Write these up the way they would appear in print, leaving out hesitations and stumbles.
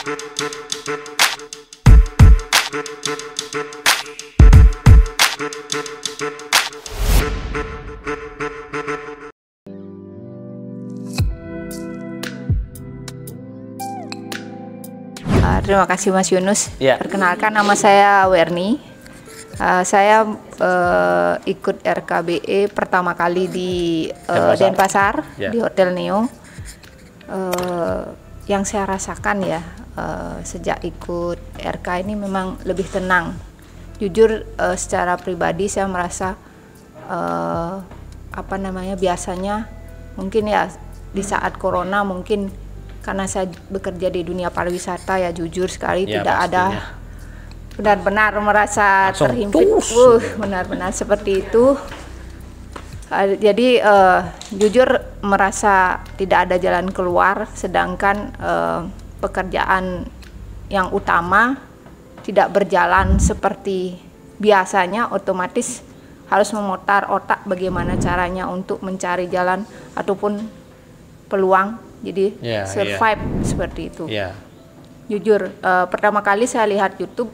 Terima kasih Mas Yunus. Ya. Perkenalkan, nama saya Werni. Saya ikut RKBE pertama kali di Denpasar, Ya. di Hotel Neo. Yang saya rasakan ya, sejak ikut RK ini memang lebih tenang. Jujur, secara pribadi saya merasa biasanya mungkin ya di saat corona, mungkin karena saya bekerja di dunia pariwisata ya, jujur sekali ya, tidak pastinya. ada benar-benar merasa Langsung terhimpit, benar-benar seperti itu. Jadi jujur merasa tidak ada jalan keluar, sedangkan pekerjaan yang utama tidak berjalan seperti biasanya, otomatis harus memutar otak bagaimana caranya untuk mencari jalan ataupun peluang, jadi survive seperti itu. Jujur, pertama kali saya lihat YouTube,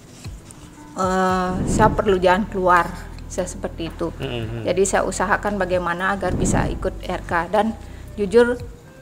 saya perlu jalan keluar, saya seperti itu. Jadi saya usahakan bagaimana agar bisa ikut RK, dan jujur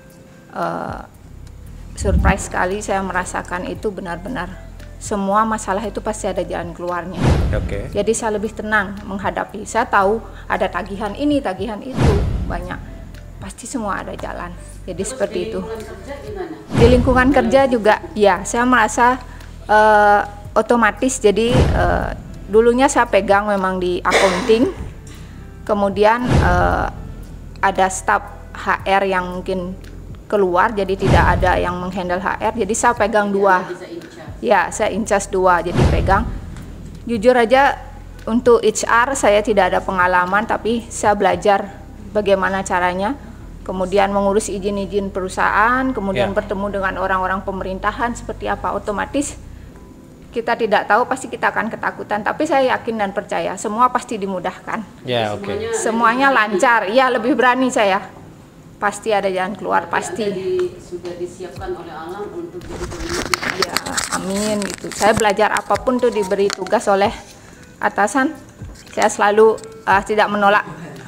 surprise sekali saya merasakan itu benar-benar semua masalah itu pasti ada jalan keluarnya. Jadi saya lebih tenang menghadapi. Saya tahu ada tagihan ini, tagihan itu, banyak, pasti semua ada jalan. Jadi seperti itu. Di lingkungan kerja juga, ya saya merasa otomatis. Jadi dulunya saya pegang memang di accounting, kemudian ada staf HR yang mungkin keluar, jadi tidak ada yang menghandle HR, jadi saya pegang dua. Ya, saya in charge dua, jadi pegang. Jujur aja untuk HR saya tidak ada pengalaman, tapi saya belajar bagaimana caranya. Kemudian mengurus izin-izin perusahaan, kemudian bertemu dengan orang-orang pemerintahan seperti apa, otomatis kita tidak tahu, pasti kita akan ketakutan, tapi saya yakin dan percaya semua pasti dimudahkan. Semuanya lancar, ya lebih berani saya. Pasti ada jalan keluar, pasti. Sudah disiapkan oleh alam untuk ya, amin gitu. Saya belajar apapun tuh diberi tugas oleh atasan, saya selalu tidak menolak.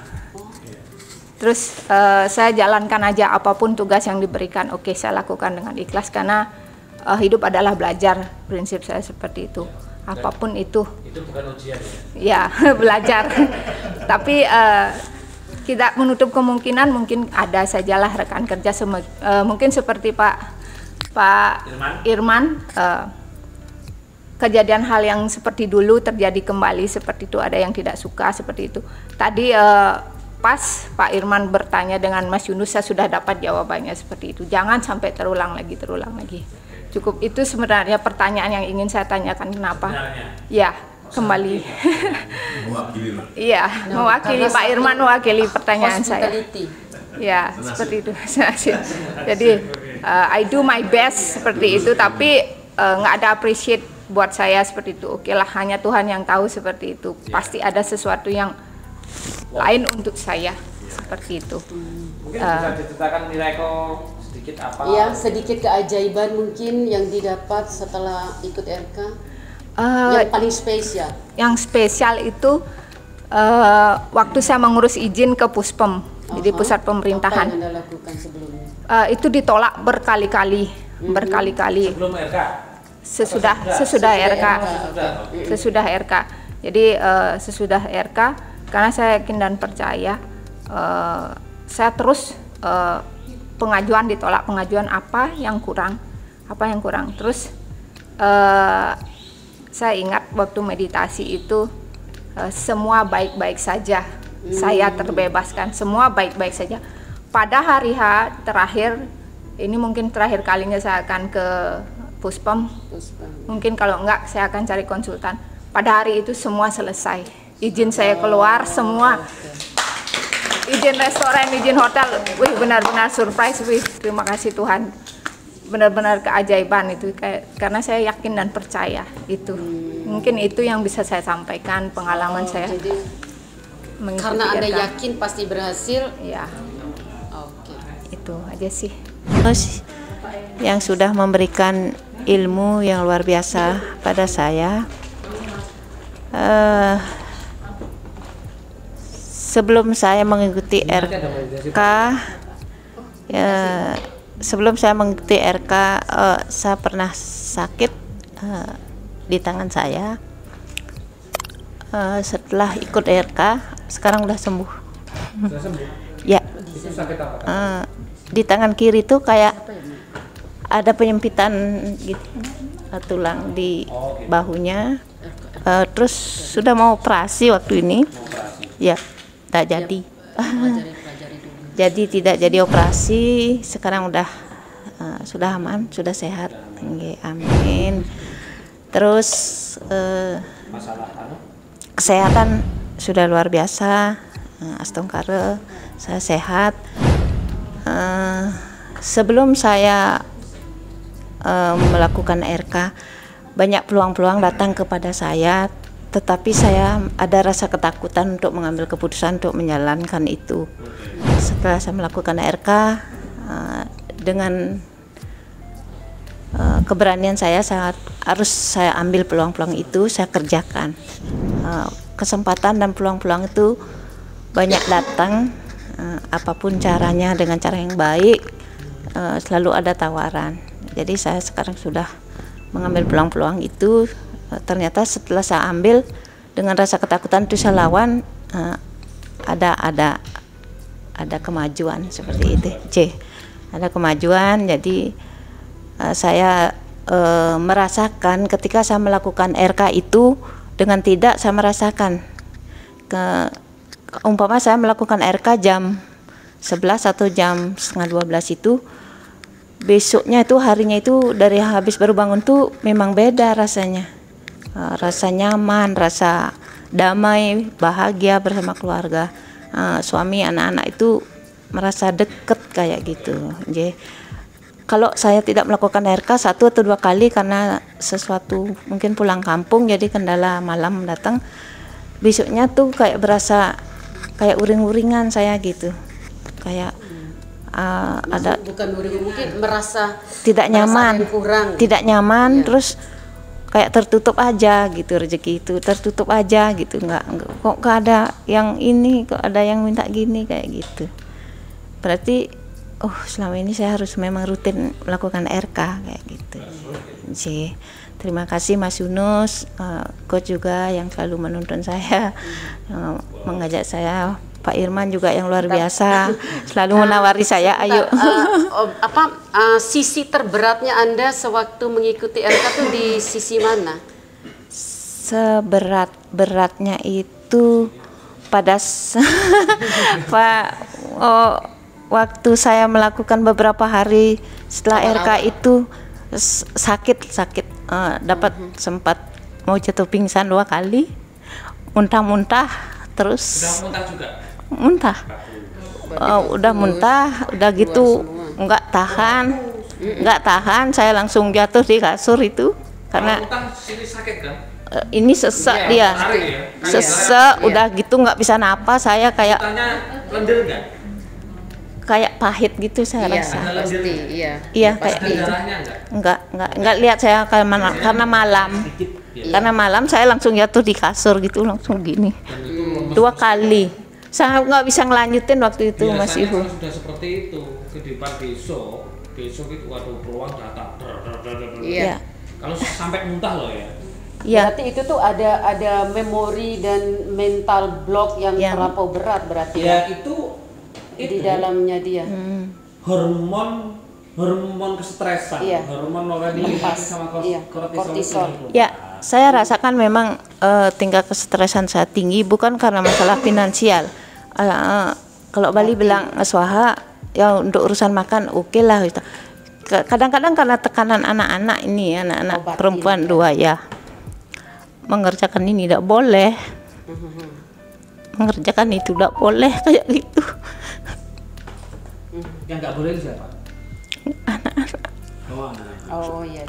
Terus saya jalankan aja apapun tugas yang diberikan, oke, saya lakukan dengan ikhlas, karena hidup adalah belajar, prinsip saya seperti itu. Apapun itu bukan ujian ya? Ya, belajar. Tapi tidak menutup kemungkinan mungkin ada sajalah rekan kerja mungkin seperti Pak Irman, kejadian hal yang seperti dulu terjadi kembali seperti itu, ada yang tidak suka seperti itu. Tadi pas Pak Irman bertanya dengan Mas Yunus, saya sudah dapat jawabannya seperti itu. Jangan sampai terulang lagi. Cukup itu sebenarnya pertanyaan yang ingin saya tanyakan, kenapa? Ya, kembali. Iya, mewakili Pak Irman, mewakili pertanyaan saya. Ya, seperti itu. Jadi I do my best seperti itu, tapi nggak ada appreciate buat saya seperti itu. Oke lah, hanya Tuhan yang tahu seperti itu. Pasti ada sesuatu yang lain untuk saya seperti itu. Mungkin bisa diceritakan nilai sedikit apa? Ya, sedikit keajaiban mungkin yang didapat setelah ikut RK. Yang paling spesial. Yang spesial itu waktu saya mengurus izin ke Puspem, jadi pusat pemerintahan. Apa yang Anda lakukan sebelumnya? Itu ditolak berkali-kali. Sebelum RK? Sesudah RK. Sesudah RK. Jadi sesudah RK, karena saya yakin dan percaya, saya terus pengajuan ditolak, pengajuan apa yang kurang. Terus saya ingat waktu meditasi itu semua baik-baik saja, saya terbebaskan, semua baik-baik saja. Pada hari H terakhir, ini mungkin terakhir kalinya saya akan ke Puspem. Mungkin kalau enggak saya akan cari konsultan. Pada hari itu semua selesai, izin saya keluar semua, izin restoran, izin hotel. Wih, benar-benar surprise. Wih, terima kasih Tuhan, benar-benar keajaiban itu, karena saya yakin dan percaya itu. Mungkin itu yang bisa saya sampaikan, pengalaman saya. Jadi karena Anda yakin pasti berhasil. Ya. Oke. Itu aja sih. Yang sudah memberikan ilmu yang luar biasa pada saya. Sebelum saya mengikuti RK, saya pernah sakit di tangan saya. Setelah ikut RK, sekarang udah sembuh. Sudah sembuh? Ya. Itu sakit apa? Di tangan kiri tuh kayak ada penyempitan gitu, tulang di bahunya. Terus sudah mau operasi waktu ini. Ya, tak jadi. Jadi tidak jadi operasi. Sekarang sudah aman, sudah sehat. Amin. Terus kesehatan sudah luar biasa. Astongkare, saya sehat. Sebelum saya melakukan RK, banyak peluang-peluang datang kepada saya, tetapi saya ada rasa ketakutan untuk mengambil keputusan untuk menjalankan itu. Setelah saya melakukan RK, dengan keberanian saya harus saya ambil peluang-peluang itu, saya kerjakan. Kesempatan dan peluang-peluang itu banyak datang, apapun caranya, dengan cara yang baik, selalu ada tawaran. Jadi saya sekarang sudah mengambil peluang-peluang itu. Ternyata setelah saya ambil dengan rasa ketakutan itu, saya lawan, ada kemajuan seperti itu. Ada kemajuan. Jadi saya merasakan ketika saya melakukan RK itu, dengan tidak saya merasakan umpama saya melakukan RK jam 11 atau jam setengah 12 itu, besoknya itu, harinya itu, dari habis baru bangun tuh memang beda rasanya. Rasa nyaman, rasa damai, bahagia bersama keluarga, suami, anak-anak itu merasa deket kayak gitu. Jadi kalau saya tidak melakukan RK 1 atau 2 kali karena sesuatu, mungkin pulang kampung jadi kendala malam datang, besoknya tuh kayak berasa kayak uring-uringan saya gitu, kayak ada bukan uring, mungkin merasa tidak nyaman, kurang. Tidak nyaman, ya. Terus kayak tertutup aja gitu, rezeki itu tertutup aja gitu, kok ada yang ini, kok ada yang minta gini kayak gitu. Berarti selama ini saya harus memang rutin melakukan RK kayak gitu. Jadi terima kasih Mas Yunus, coach juga yang selalu menuntun saya, mengajak saya, Pak Irman juga yang luar biasa, selalu menawari saya, ayo. Sisi terberatnya Anda sewaktu mengikuti RK itu di sisi mana? Beratnya itu pada waktu saya melakukan beberapa hari setelah RK itu sakit, dapat sempat mau jatuh pingsan 2 kali, muntah-muntah terus. Sudah muntah juga? Muntah. Udah muntah, udah gitu nggak tahan, saya langsung jatuh di kasur itu karena muntah sini sakit kan? Ini sesek dia, sesek, udah gitu nggak bisa napas, saya kayak lendir nggak? Kayak pahit gitu saya rasa. Iya, kayak gitu. Enggak lihat saya karena malam. Karena malam saya langsung jatuh di kasur gitu, langsung gini. 2 kali. Saya nggak bisa ngelanjutin waktu itu, Mas Ibu. Sudah seperti itu, kehidupan besok itu waduh peluang datang. Iya. Kalau sampai muntah loh ya. Iya. Berarti itu tuh ada memori dan mental block yang terlampau berat berarti. Ya itu di dalamnya dia. Hormon kestresan, hormon noradikal sama kortisol. Ya, saya rasakan memang tingkat kestresan saya tinggi bukan karena masalah finansial. Kalau Bali bilang swaha, ya untuk urusan makan oke lah gitu. Kadang-kadang karena tekanan anak-anak ini, anak-anak perempuan 2 ya, mengerjakan ini tidak boleh, mengerjakan itu tidak boleh kayak gitu. Yang nggak boleh siapa? Anak-anak. Oh iya.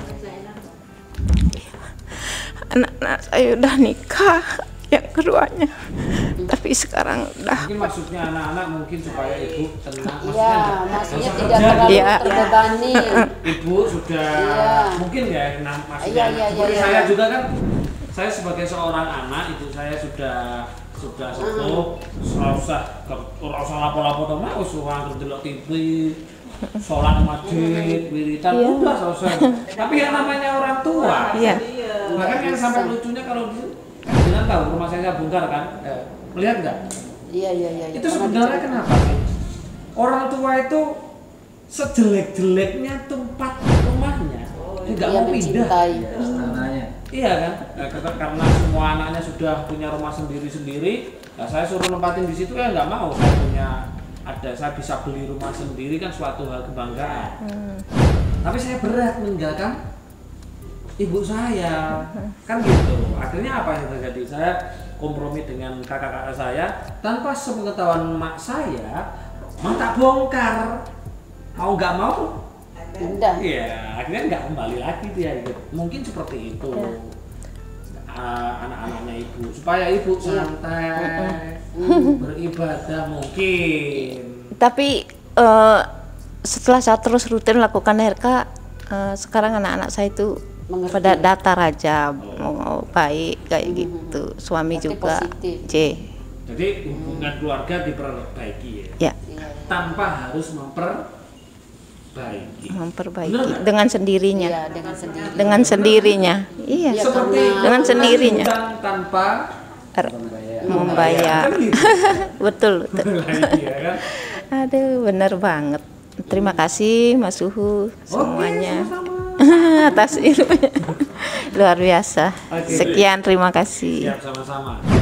Anak-anak saya udah nikah, yang keduanya Tapi sekarang udah. Mungkin maksudnya anak-anak mungkin supaya ibu tenang. Iya, maksudnya tidak terlalu terbebani. Ibu sudah mungkin ya, maksudnya. Iya. Saya juga kan, saya sebagai seorang anak, itu saya sudah sepuh, usah lapo-lapo to mau suang ndelok TV, sholat masjid, wiridan udah selesai. Tapi yang namanya orang tua, bahkan yang sampai lucunya kalau jangan tahu rumah saya bongkar kan, melihat nggak? Iya. Itu sebenarnya kenapa sih? Orang tua itu sejelek-jeleknya tempat rumahnya tidak mau pindah. Iya kan? Karena semua anaknya sudah punya rumah sendiri-sendiri, nah saya suruh nempatin di situ ya nggak mau. Saya bisa beli rumah sendiri kan suatu hal kebanggaan. Tapi saya berat meninggalkan ibu saya, kan gitu. Akhirnya apa yang terjadi? Saya kompromi dengan kakak-kakak saya tanpa sepengetahuan mak saya, mau tak bongkar, mau nggak mau. Pindah. Iya, akhirnya nggak kembali lagi dia. Mungkin seperti itu anak-anaknya ibu, supaya ibu santai beribadah mungkin. Tapi setelah saya terus rutin lakukan RK, sekarang anak-anak saya itu pada datar aja, mau baik kayak gitu. Suami berarti juga positif. Jadi hubungan keluarga diperbaiki ya. Tanpa harus memperbaiki dengan sendirinya. Iya, dengan sendirinya. Iya. Seperti dengan sendirinya. Tanpa membayar. Kan gitu. Betul. Iya kan? Aduh, bener banget. Terima kasih Mas Suhu semuanya. Atas ilmunya. Luar biasa. Sekian, terima kasih. Siap, sama-sama.